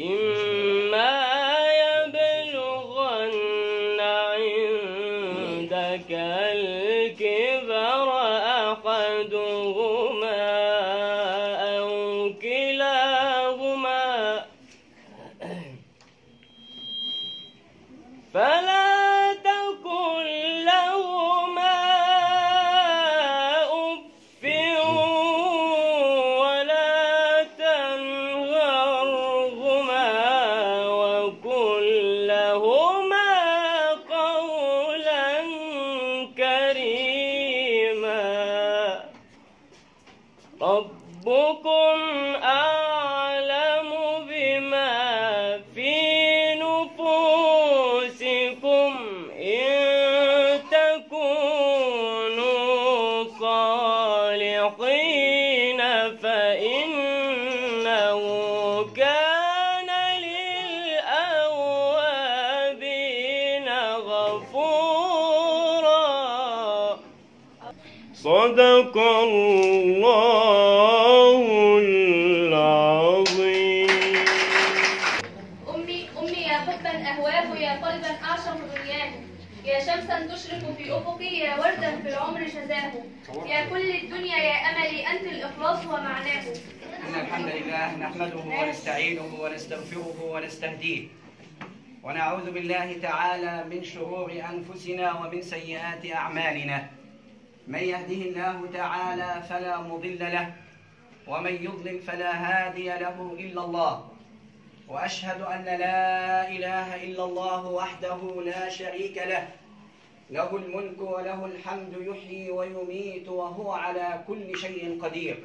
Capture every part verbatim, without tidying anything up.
إما يبلغن عندك الكبر أحدهما أو كلاهما فلا تقل لهما أف ولا تنهرهما وقل لهما قولا كريما. ربكم أعلم بما في نفوسكم إن تكونوا صالحين فإنه كان للأوابين غفورا. صدق الله العظيم. أمي أمي يا حبا أهواه يا قلبا أعشق دنياه يا شمسا تشرق في أفقي يا وردا في العمر شذاه يا كل الدنيا يا أملي أنت الإخلاص ومعناه. إن الحمد لله نحمده ونستعينه ونستغفره ونستهديه ونعوذ بالله تعالى من شرور أنفسنا ومن سيئات أعمالنا. من يهده الله تعالى فلا مضل له ومن يضلل فلا هادي له إلا الله. وأشهد أن لا إله إلا الله وحده لا شريك له له الملك وله الحمد يحيي ويميت وهو على كل شيء قدير.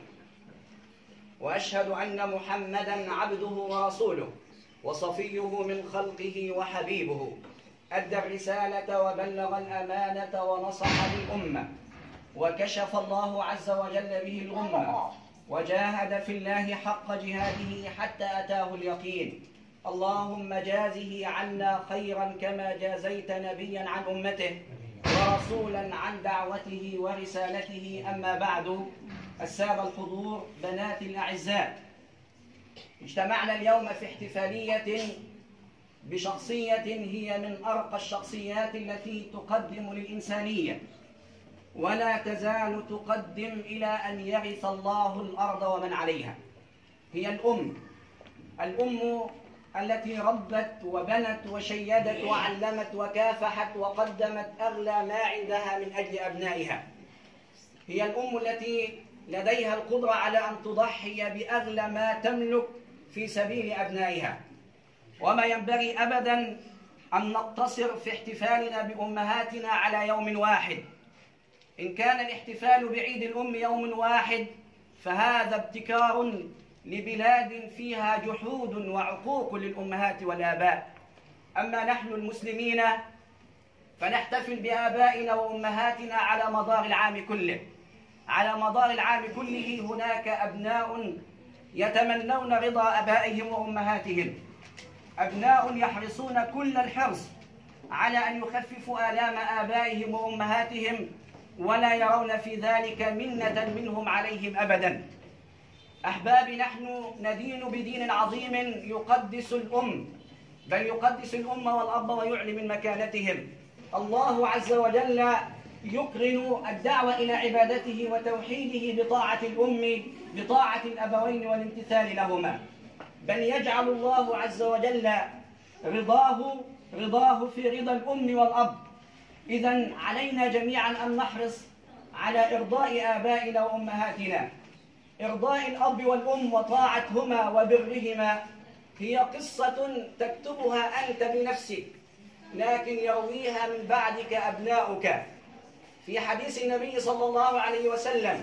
وأشهد أن محمدًا عبده ورسوله وصفيه من خلقه وحبيبه أدى الرسالة وبلغ الأمانة ونصح للأمة وكشف الله عز وجل به الغمة وجاهد في الله حق جهاده حتى أتاه اليقين. اللهم جازه عنا خيرا كما جازيت نبيا عن أمته ورسولا عن دعوته ورسالته. أما بعد، السادة الحضور، بنات الأعزاء، اجتمعنا اليوم في احتفالية بشخصية هي من أرقى الشخصيات التي تقدم للإنسانية ولا تزال تقدم إلى أن يرث الله الأرض ومن عليها. هي الأم، الأم التي ربت وبنت وشيدت وعلمت وكافحت وقدمت أغلى ما عندها من أجل أبنائها. هي الأم التي لديها القدرة على أن تضحي بأغلى ما تملك في سبيل أبنائها. وما ينبغي أبداً أن نقتصر في احتفالنا بأمهاتنا على يوم واحد. إن كان الاحتفال بعيد الأم يوم واحد فهذا ابتكار لبلاد فيها جحود وعقوق للأمهات والآباء. أما نحن المسلمين فنحتفل بآبائنا وأمهاتنا على مدار العام كله. على مدار العام كله هناك أبناء يتمنون رضا آبائهم وأمهاتهم، أبناء يحرصون كل الحرص على أن يخففوا آلام آبائهم وأمهاتهم ولا يرون في ذلك منة منهم عليهم أبدا. أحبابي، نحن ندين بدين عظيم يقدس الأم، بل يقدس الأم والأب ويعلي من مكانتهم. الله عز وجل يقرن الدعوة إلى عبادته وتوحيده بطاعة الأم بطاعة الأبوين والامتثال لهما، بل يجعل الله عز وجل رضاه رضاه في رضا الأم والأب. إذن علينا جميعا أن نحرص على إرضاء آبائنا وأمهاتنا. إرضاء الأب والأم وطاعتهما وبرهما هي قصة تكتبها أنت بنفسك، لكن يرويها من بعدك أبناؤك. في حديث النبي صلى الله عليه وسلم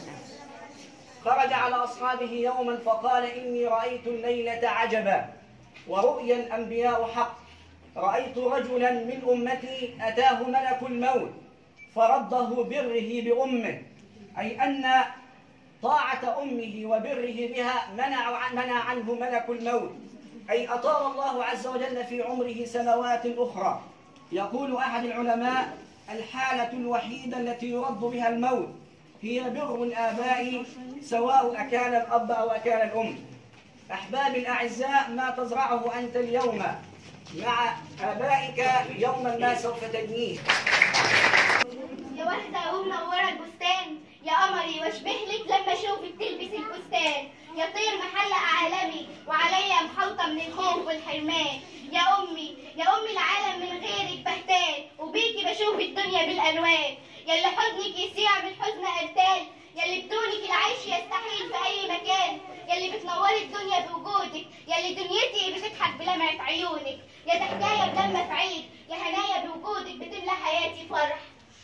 خرج على أصحابه يوما فقال: إني رأيت الليلة عجبا ورؤيا الأنبياء حق. رأيت رجلا من أمتي أتاه ملك الموت فرده بره بأمه، أي أن طاعة أمه وبره بها منع منع عنه ملك الموت، أي أطال الله عز وجل في عمره سنوات أخرى. يقول أحد العلماء: الحالة الوحيدة التي يرد بها الموت هي بر الآباء، سواء أكان الأب أو أكان الأم. أحبابي الأعزاء، ما تزرعه أنت اليوم مع آبائك يوما ما سوف تجنيه. يا وردة ومنورة البستان، يا قمري واشبه لك لما اشوفك تلبس الفستان، يا طير محلق عالمي وعليا محوطة من الخوف والحرمان، يا أمي يا أمي العالم من غيرك بهتان، وبيكي بشوف الدنيا بالألوان، يلي حضنك يسيع بالحزن أرتال، يلي بدونك العيش يستحيل في أي مكان، يلي بتنوري الدنيا بوجودك، يلي دنيتي بتضحك بلمعة عيونك، يا ضحكاية بدمة في عيد، يا هنايا بوجودك بتملى حياتي فرح.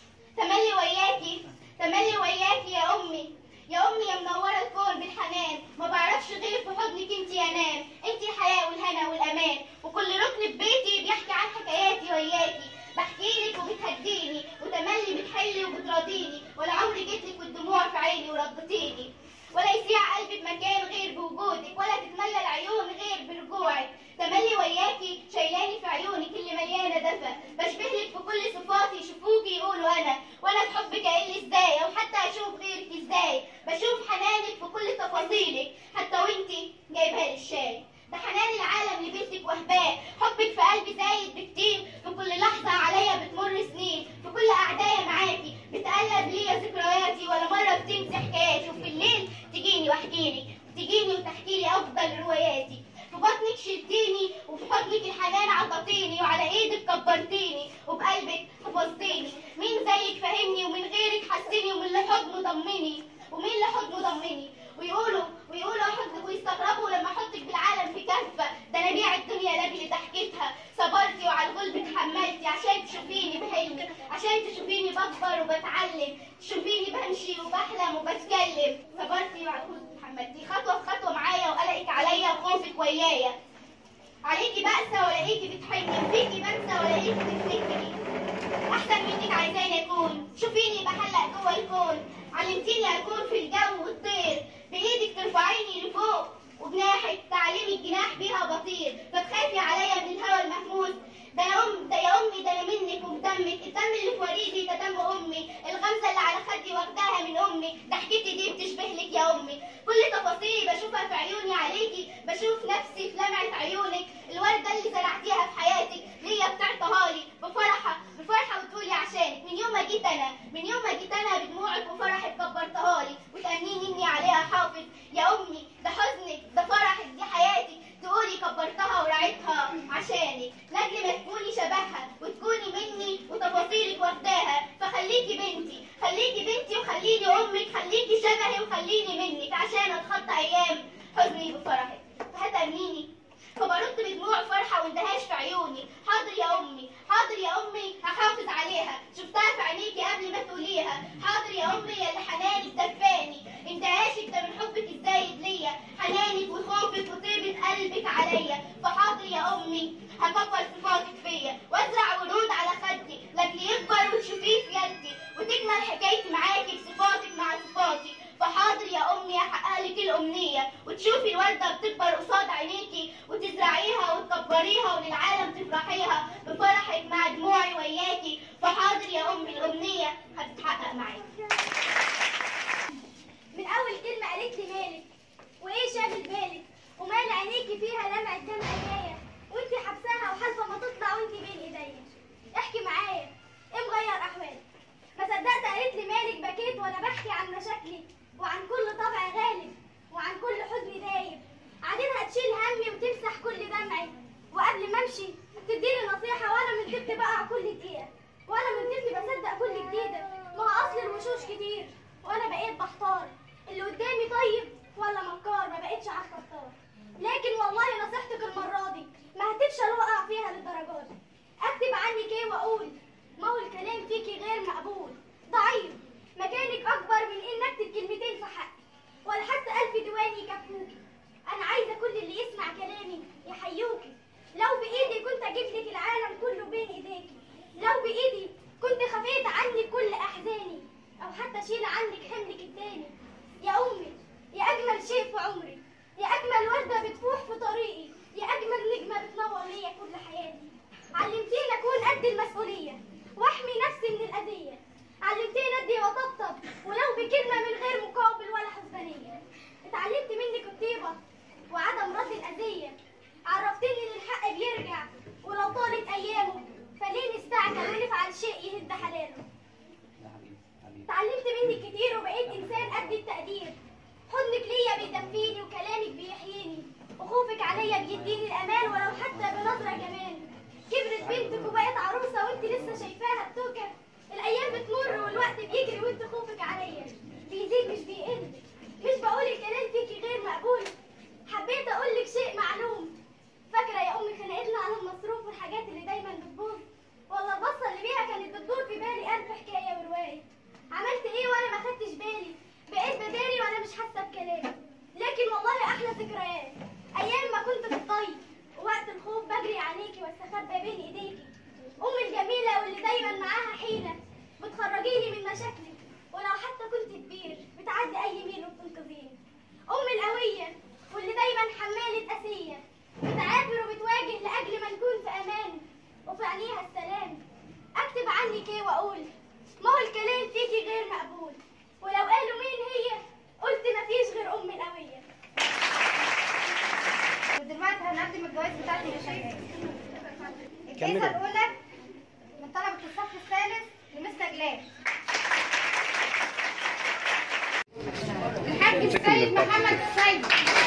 تملي وياكي تملي وياكي يا أمي، يا أمي يا منورة الكون بالحنان، ما بعرفش غير في حضنك انتي أنام، انتي الحياة والهنا والأمان، وكل ركن في بيتي بيحكي عن حكاياتي وياكي، بحكيلك وبتهديني وتملي بتحلي وبتراضيني، ولا عمري جيتلك والدموع في عيني ورضتيني، ولا يسيع قلبي بمكان غير بوجودك، ولا تتملى العيون غير برجوعك. تملي وياكي شايلاني في عيونك اللي مليانه دفى، بشبهلك في كل صفاتي، يشوفوكي يقولوا انا، وانا في حبك اقل ازاي او حتى اشوف غيرك ازاي، بشوف حنانك في كل تفاصيلك حتى وانتي جايبها لي الشاي، ده حنان العالم لبيتك وهباء، حبك في قلبي زايد بكتير، في كل لحظه عليا بتمر سنين، في كل قعدايه معاكي بتقلب ليا ذكرياتي، ولا مره بتنسي حكاياتي، وفي الليل تجيني واحكيلك، وتجيني وتحكيلي افضل رواياتي، في بطنك شلتيني وفي حضنك الحنان عطتيني، وعلى ايدك كبرتيني وبقلبك حفظتيني، مين زيك فهمني ومن غيرك حسني، ومن اللي حضنه ضمني ومين اللي حضنه ضمني، ويقولوا ويقولوا احضنك ويستغربوا لما احطك بالعالم في كفه، ده انا بيع الدنيا لاجل ضحكتها، صبرتي وعلى الغلب اتحملتي عشان تشوفيني بحلمي، عشان تشوفيني بكبر وبتعلم، تشوفيني بمشي وبحلم وبتكلم، صبرتي وعلى الغلب اتحملتي، خطوه بخطوه معايا وقلقك عليا وخوفك ويايا، عليكي بأسة ولاقيكي بتحني، وفيكي بنسى ولاقيكي تفتكري، احسن منك عايزاني اكون، شوفيني بحلق جوه الكون، علمتيني اكون في الجو والطير، بايدك ترفعيني لفوق وبناحك تعلمي الجناح بيها بطير، فتخافي عليا من الهوى المهموس، ده انا ام ده يا امي، ده انا منك وبدمك، الدم اللي في وريدي ده دم امي، الغمزه اللي على خدي واخداها من امي، ضحكتي دي بتشبه لك يا امي، كل تفاصيلي بشوفها في عيوني عليكي، بشوف نفسي في لمعه عيونك، الورده اللي زرعتيها في حياتك ليا بتعطيها لي بفرحه بفرحه وتقولي عشانك، من يوم ما جيت انا من يوم ما جيت انا بدموعك وفرحك كبرتها لي، وتأمنيني اني عليها حافظ، يا امي ده حزنك ده فرحك دي حياتك، تقولي كبرتها ورعيتها عشانك، لاجل ما تكوني شبهها وتكوني مني وتفاصيلك واخداها، فخليكي بنتي خليكي بنتي وخليني امك، خليكي شبهي وخليني منك، عشان اتخطى ايام حزني بفرحك، فهتأمنيني، فبرد بدموع فرحه واندهاش في عيوني، حاضر يا امي حاضر يا امي هحافظ عليها، شفتها في عينيكي قبل ما تقوليها، حاضر يا امي يا اللي حنانك دفاني، اندهاشك ده من حبك الزايد ليا، حنانك وخوفك وطيبه قلبك عليا، فحاضر يا امي هكبر صفاتك فيا، وازرع ورود على خدي لاجل يكبر وتشوفيه في يدي، وتكمل حكايتي معاكي بصفاتك مع صفاتي، فحاضر يا امي احقق لك الامنيه، وتشوفي الورده بتكبر قصاد عينيكي، وتزرعيها وتكبريها وللعالم تفرحيها بفرحك مع دموعي وياكي، فحاضر يا امي الامنيه هتتحقق معاكي. من اول كلمه قالت لي مالك وايه شاغل بالك، ومال عينيكي فيها لمعه دمع جايه، وانتي حبساها وحاسبه ما تطلع وانتي بين ايديا، احكي معايا ايه مغير احوالك، ما صدقت قالت لي مالك، بكيت وانا بحكي عن مشاكلي وعن كل طبع غالب وعن كل حزن دايب، عادتها تشيل همي وتمسح كل دمعي، وقبل ما امشي تديني نصيحه، وانا من طفل بقع كل دقيقه، وانا من طفل بصدق كل جديده، ما هو اصل الوشوش كتير وانا بقيت بحتار، اللي قدامي طيب ولا مكار، ما بقتش عارفه اختار، لكن والله نصيحتك المره دي ما هتفشل واقع فيها للدرجات دي، اكتب عنك ايه واقول، ما هو الكلام فيكي غير مقبول، ضعيف مكانك اكبر من ان اكتب كلمتين في حقي، ولا حتى الف ديوان يكفوكي، انا عايزه كل اللي يسمع كلامي يحيوكي، لو بايدي كنت اجيب لك العالم كله بين ايديكي، لو بايدي كنت خفيت عنك كل احزاني، او حتى شيل عنك حملك التاني، يا امي يا اجمل شيء في عمري، يا اجمل ورده بتفوح في طريقي، يا اجمل نجمه بتنور ليا كل حياتي، علمتيني اكون قد المسؤوليه واحمي نفسي من الاذيه، علمتيني ادي وطبطب ولو بكلمه من غير مقابل ولا حسبانيه، اتعلمت منك الطيبه وعدم عليك مش بيقل، مش بقول الكلام فيكي غير مقبول. حبيت اقولك شيء معلوم. فاكره يا امي خنقتنا على المصروف والحاجات اللي دايما بتبوظ؟ والله البصه اللي بيها كانت بتدور في بالي الف حكايه وروايه. عملت ايه وانا ما خدتش بالي؟ بقيت بداري وانا مش حاسه بكلامي. لكن والله احلى ذكريات ايام ما كنت في الطيب، ووقت الخوف بجري عليكي واستخبى بين ايديكي. امي الجميله واللي دايما معاها حيله بتخرجيني من مشاكلي، ولو حتى كنت كبير بتعدي اي ميل وبتنقذيني. امي القويه واللي دايما حماله اسيه، بتعافر وبتواجه لاجل ما نكون في امان، وفي عينيها السلام. اكتب عنك ايه واقول؟ ما هو الكلام فيكي غير مقبول. ولو قالوا مين هي قلت مفيش غير امي القويه. ودلوقتي هنقدم الجوائز بتاعتي للشباب. كملي. الجائزة الأولى من طلبة الصف الثالث لمس نجلاء. الحاج السيد محمد السيد.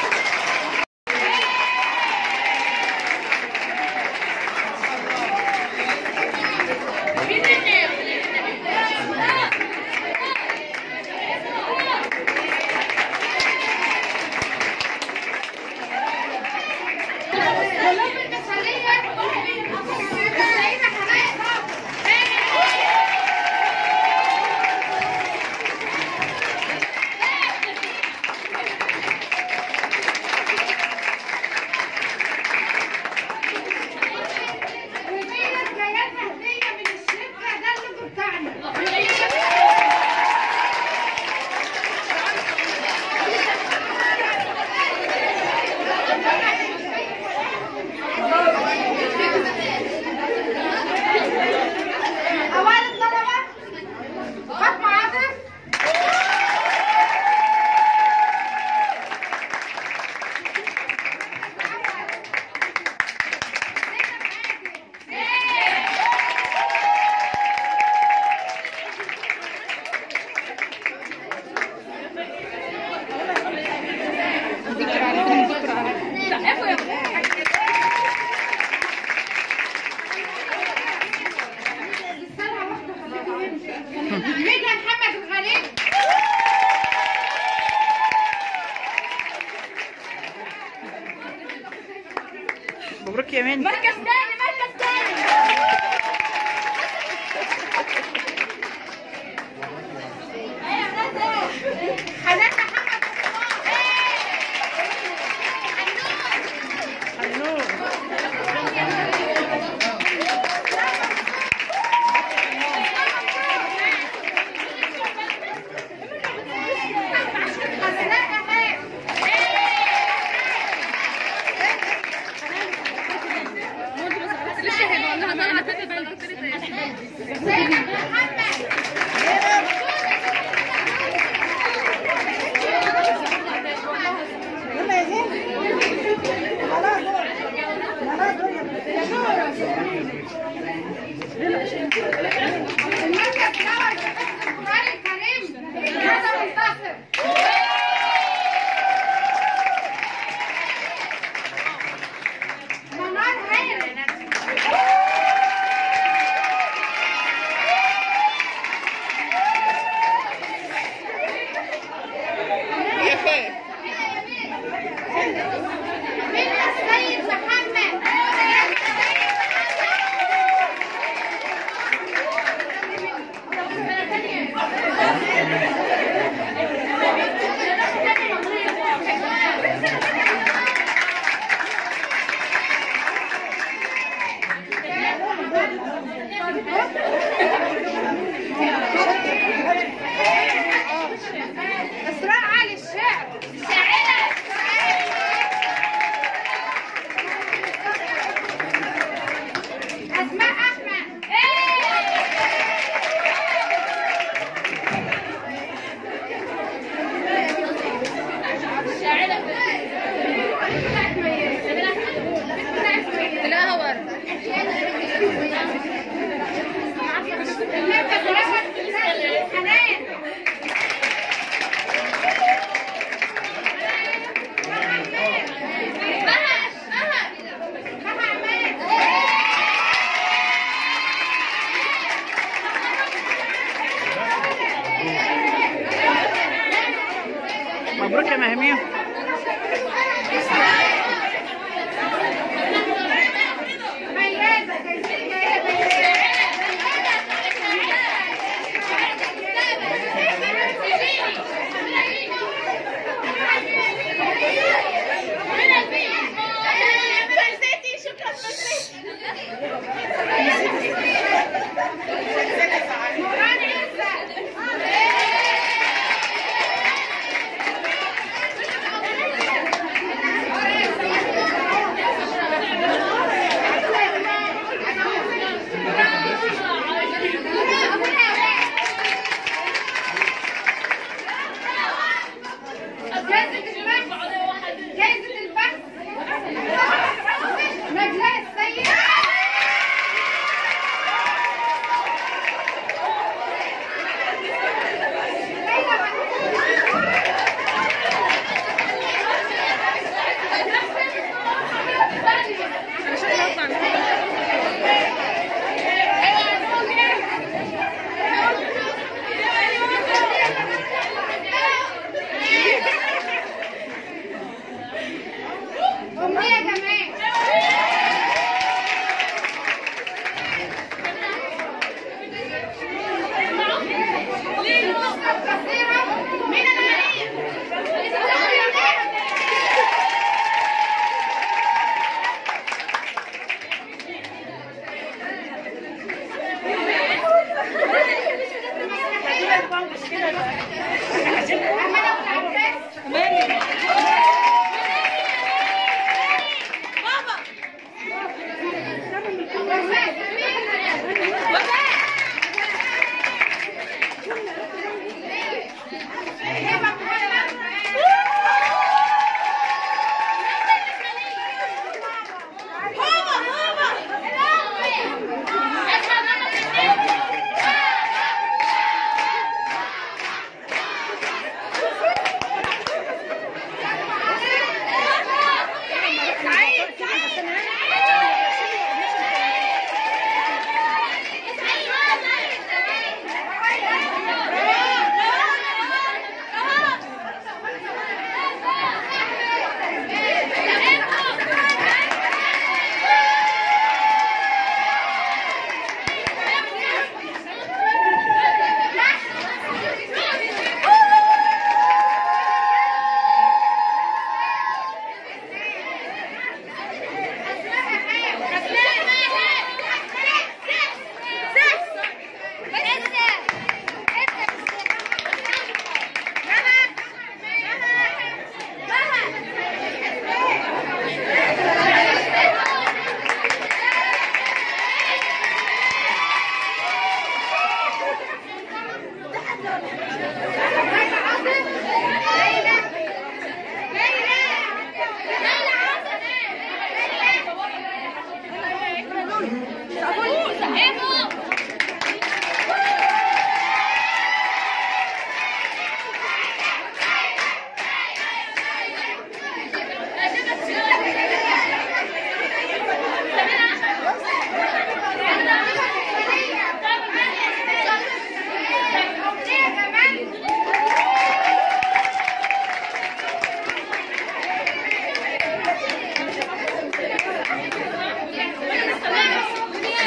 مبروك يا مان. مركز تاني مركز تاني. حنان محمد إسراء علي الشعر.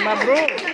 مبروك.